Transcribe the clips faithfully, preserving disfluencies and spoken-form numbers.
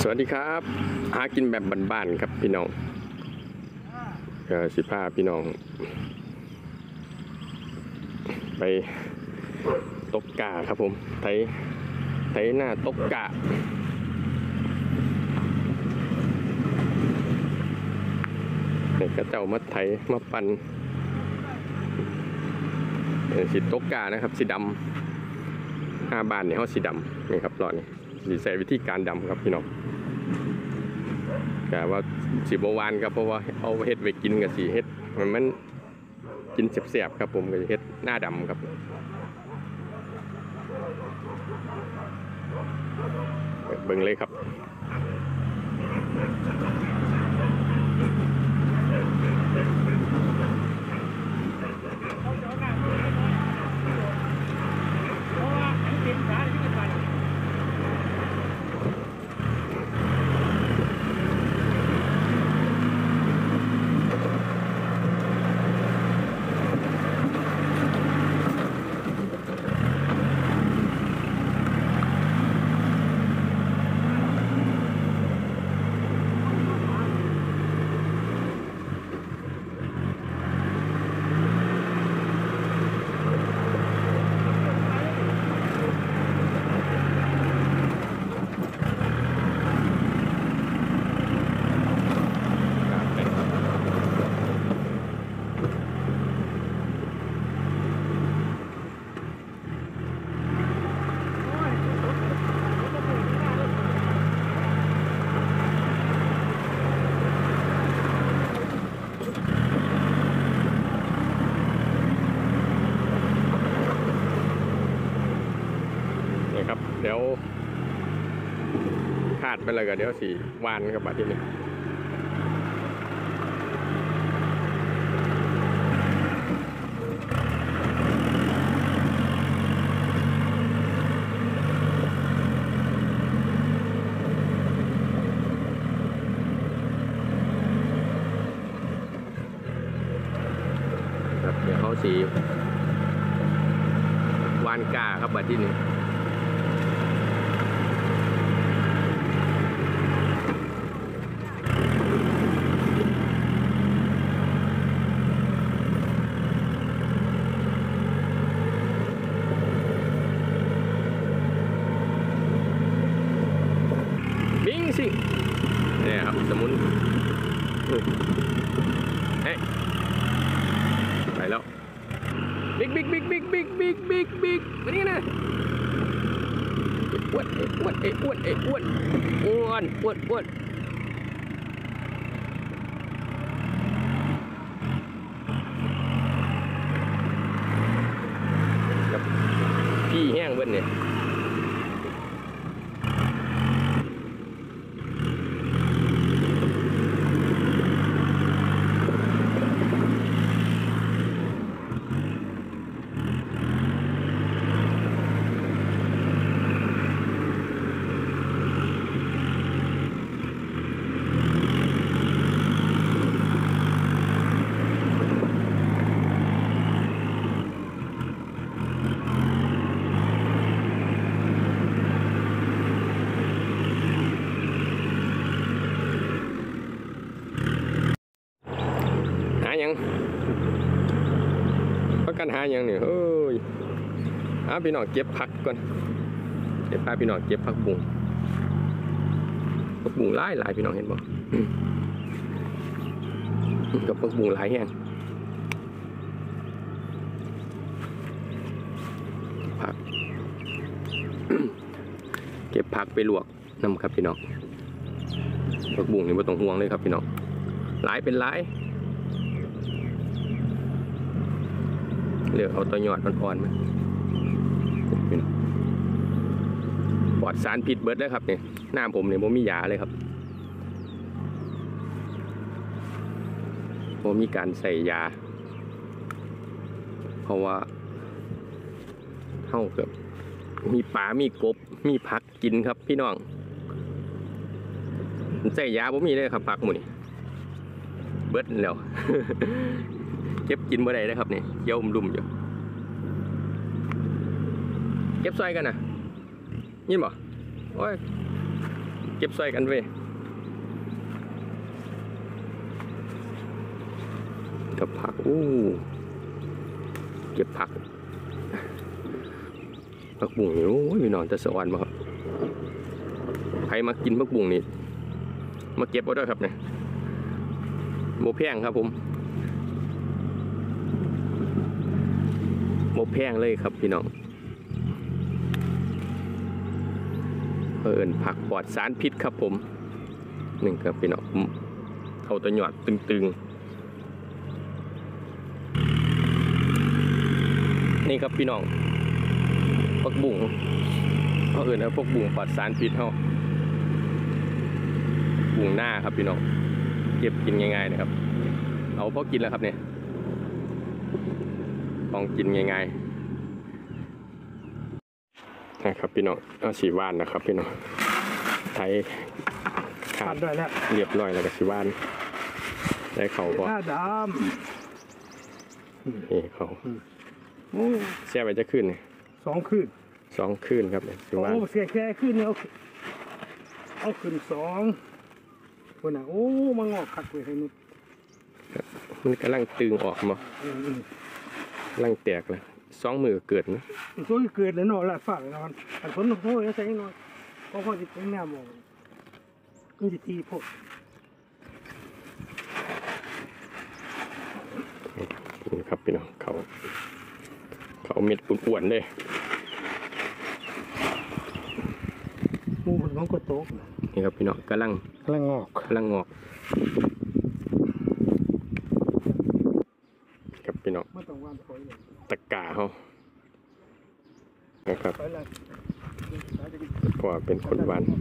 สวัสดีครับหากินแบบบ้านๆครับพี่น้องเออสิพาพี่น้องไปตกกาครับผมไถไถหน้าตกกาเด็กก็เจ้ามาไถมาปั่นสีตกกานะครับสีดำห้าบานเนี่ยเขาสีดำนี่ครับรอนี่สีใส่วิธีการดำครับพี่น้องแต่ว่าสีบวานครับเพราะว่าเอาเฮ็ดไว้กินกับสีเฮ็ดมันมันกินเสียบๆครับผมก็จะเฮ็ดหน้าดำครับเบิ่งเลยครับเดี๋ยวคาดไปเลยก็เดี๋ยวสีวานกับบัดที่นี่ครับเดี๋ยวเขาสีวานกาครับบัดที่นี่สิเนี่ยครับสมุนเฮ้ยไปแล้วบิ๊กบิ๊กบิ๊กบิ๊กบิ๊กบิ๊กบิ๊กบิ๊กมานี่นะอ้วนอ้วนอ้วนอ้วนอ้วนอ้วนอ้วนครับพี่แห้งเบิ้ลเนี่ยยังพักกันหายังเนี่ยเฮ้ยอาพี่น้องเก็บผักก่อนเดี๋ยวพาพี่น้องเก็บผักบุ้งผักบุ้งหลายหลายพี่น้องเห็นบ่กับผักบุ้งหลายแห้งผัก เก็บผักไปลวกน้ำครับพี่น้องผักบุ้งนี่ไม่ต้องห่วงเลยครับพี่น้องหลายเป็นหลายเลือกเอาตัวหยอดอ่อนๆมาปลอดสารพิษเบิดเลยครับเนี่ยหน้าผมเนี่ยผมมียาเลยครับผมมีการใส่ยาเพราะว่าเท่ากับมีปลามีกบมีผักกินครับพี่น้องใส่ยาผมมีเลยครับผักหมูนี่เบิดแล้ว เก็บกินบ่ได้เลยครับนี่เยี่ยวลุ่มอยู่เก็บซอยกันนะยินบ่โอ้ยเก็บซอยกันเว้ยกับผักอู้เก็บผักผักบุ้งนี่โอ้ยพี่น้องจะสวรรค์มาครับใครมากินผักบุ้งนี่มาเก็บเอาด้วยครับเนี่ยโมแพงครับผมโมแพงเลยครับพี่น้องเอิญผักปลอดสารพิษครับผมหนึ่งครับพี่น้องเอาตัวหยอดตึงๆนี่ครับพี่น้องผักบุ้งเขาเอิญนะพวกบุ้งปลอดสารพิษเขาบุ้งหน้าครับพี่น้องเก็บกินง่ายๆนะครับเอาพอกินแล้วครับเนี่ยลองกินง่ายๆนะครับพี่น้องเอาสีว่านนะครับพี่น้องไทยขาดด้วยแล้วเรียบร้อยแล้วกับสีว่านได้เขาก็หน้าดำนี่เขาเสียไปจะขึ้นเนี่ยสองคืนสองคืนครับสีว่านโอ้เสียแค่คืนเนี่ยเอาเอาคืนสองคนน่ะโอ้มางอกขัดเลยให้นุชมันกำลังตึงออกมากำลังแตกเลยสองมือเกิดนะสองมือเกิดเลยเนาะละฝากนอนอันฝนตกโอ้ยใส่หน่อยเพราะพ่อจะเป็นแนวมองมันจะตีพวกนี่ครับพี่น้องเขาเขาเม็ดอ้วนๆเลยมูมันน้องก็โตนี่ครับพี่น้องกำลังกำลังงอกกำลังงอกครับพี่น้องตะกาเขานะครับก็เป็นคนหวาน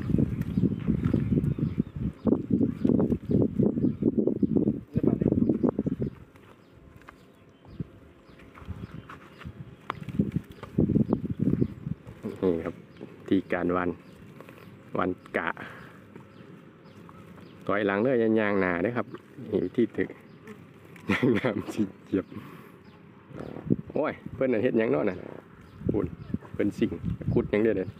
นี่ครับที่การวันวันกะถอยหลังเด้อยางหนาเด้ครับหิวที่ถึกยางน้ำสิเจียบโอ้ยเพิ่นน่ะเฮ็ดหยังเนาะน่ะปุ่นเพิ่นสิ่งขุดหยังเด้อเด้อ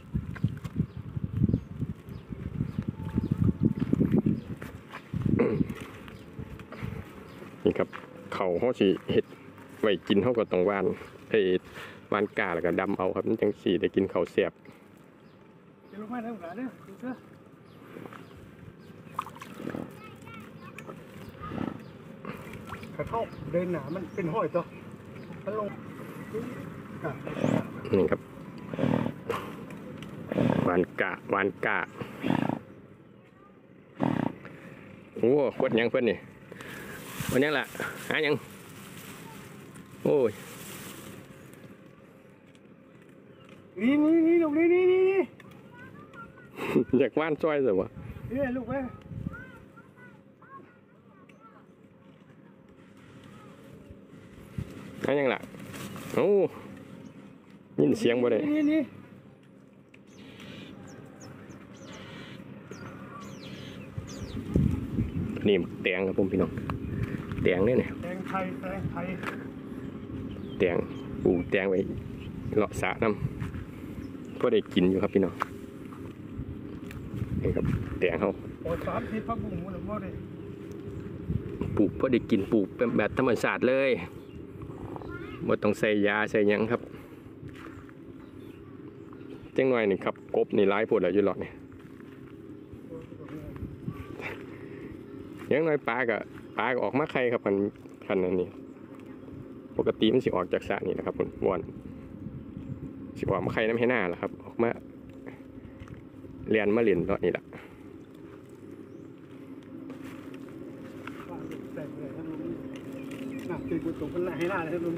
นี่ครับเขาเฮาสิเฮ็ดไว้กินเฮาก็ต้องหวานเอ้หวานกะแล้วก็ดำเอาครับมันจังสิได้กินข้าวแซ่บจะลงมาแล้วหลานเด้อดูเด้อเข้าเดินหนามันเป็นห้อยตัวมันลงนี่ครับหวานกะหวานกะโอ้ขวดยังเพื่อนนี่วันนี้แหละหายังโอ้ยนี่นี่นี่ลูกนี่นี่นี่อยากว่านจ้อยสิวะนี่ลูกเว้ยนั่นยังล่ะโอ้ยินเสียงบ่ได้นี่นี่นี่แตงครับผมพี่น้องแตงเนี่ยเนี่ยแตงไทยแตงไทยแตงปลูกแตงไว้เลาะสระน้ำก็ได้กินอยู่ครับพี่น้องนี่ครับแตงเขาโอ้สามทีพักบุ้งหรือว่าได้ปลูกก็ได้กินปลูกเป็นแบบธรรมชาติเลยบ่ต้องใส่ยาใส่ยังครับจังหน่อยนี่ครับกบนี่ร้ายปวดแล้วอยู่หรอกเนี่ยยังน้อยปลากับปลาก็ออกมาไข่ครับพันพันนั้นนี่ปกติมันสิออกจากสระนี่นะครับคุณวอนสิออกมาไข่น้ำให้หน้าแหละครับออกมาเรียนมาเรียนตอนนี้แหละตื่นกุศลกันให้หน้าเลยครับลุง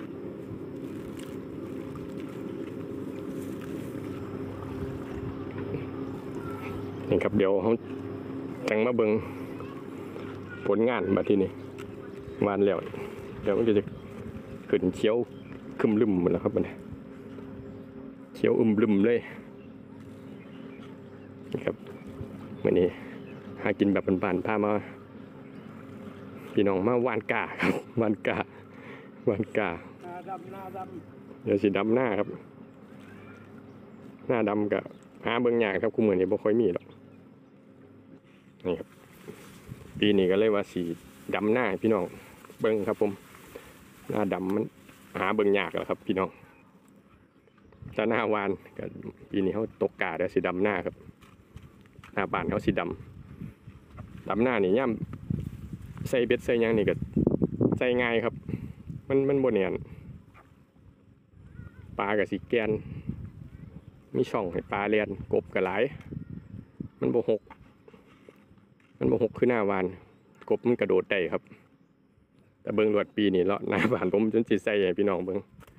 นี่ครับเดี๋ยวเขาจังมาเบิงผลงานมาที่นี่วานแล้วเดี๋ยวมันจะขึ้นเขียวคึมลืมหมดแล้วครับมันเขียวอึมลืมเลยนี่ครับวันนี้หากินแบบบานๆพามาพี่น้องมาวานกาครับวานกาวานกาหน้าดำหน้าดำเดี๋ยวสีดำหน้าครับหน้าดำกับหาเบิ้งยากครับคุณเหมือนนี่บ่ค่อยมีหรอกนี่ครับปีนี้ก็เลยว่าสีดำหน้าพี่น้องเบิ้งครับผมหน้าดำมันหาเบิ้งยากแล้วครับพี่น้องจะหน้าวานกับปีนี้เขาตกกาได้สีดำหน้าครับหน้าบานเขาสีดำดำหน้านี่ย่ำใส่เบ็ดใส่ยังนี่ก็ใส่ง่ายครับมันมันบนเนียนปลากับสีแกนมีช่องให้ปลาเลียนกบกับหลายมันโบหกมันโบหกคือหน้าวานกบมันกระโดดได้ครับแต่เบิ้งรวดปีนี่เลาะหน้าบานผมจนสิใส่ให้พี่น้องเบิ้ง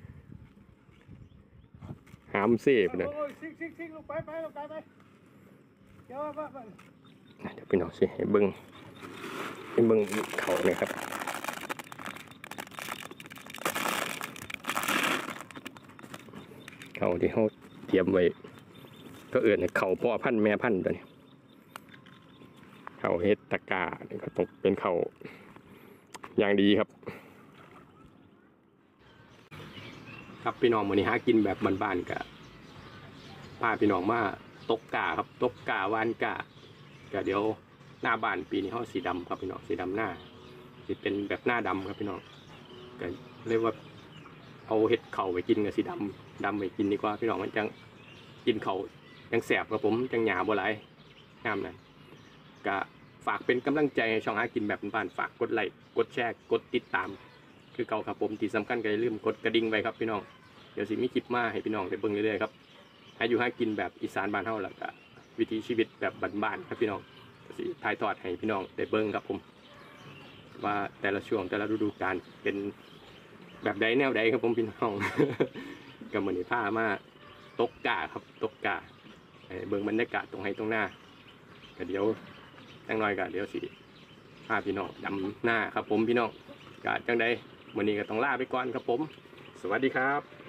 หามเซ่ไปเลยซิกซิกซิกลงไปไปลงไปไปเดี๋ยวไปไปเดี๋ยวพี่น้องสิให้เบิ้งให้เบิ้งเขาเนี่ยครับเขาที่เขาเตรียมไว้ก็เอื่นเขาพ่อพันธุ์แม่พันธุ์ตัวนี้เขาเฮ็ดตะกานี่ก็ต้องเป็นเขาอย่างดีครับครับพี่น้องมื้อนี้หากินแบบบ้านๆกะพาพี่น้องมาตกกาครับตกกาวานกาก็เดี๋ยวหน้าบ้านปีนี้เขาสีดำครับพี่น้องสีดำหน้าสิเป็นแบบหน้าดำครับพี่น้องก็เรียกว่าเอาเห็ดเข่าไปกินกับสีดำดำไปกินดีกว่าพี่น้องมันจังกินเข่าจังแสบครับผมจังหยาบ่หลายงามนั่นก็ฝากเป็นกำลังใจให้ช่องหากินแบบบ้านฝากกดไลค์กดแชร์กดติดตามคือเก่าครับผมที่สำคัญก็อย่าลืมกดกระดิ่งไว้ครับพี่น้องเดี๋ยวสิมีคลิปมาให้พี่น้องได้เบิ่งเรื่อยๆครับให้อยู่หากินแบบอีสานบ้านเฮาแล้วก็วิถีชีวิตแบบบ้านๆครับพี่น้องสิถ่ายทอดให้พี่น้องได้เบิ่งครับผมว่าแต่ละช่วงแต่ละฤดูกาลเป็นแบบใดแนวใดครับผมพี่น้อง ก็มื้อนี้พามาตกกาครับตกกาให้เบิ่งบรรยากาศตรงให้ตรงหน้าก็เดี๋ยวจังน้อยก็เดี๋ยวสิพาพี่น้องดำหน้าครับผมพี่น้องก็จังใดมื้อนี้ก็ต้องลาไปก่อนครับผมสวัสดีครับ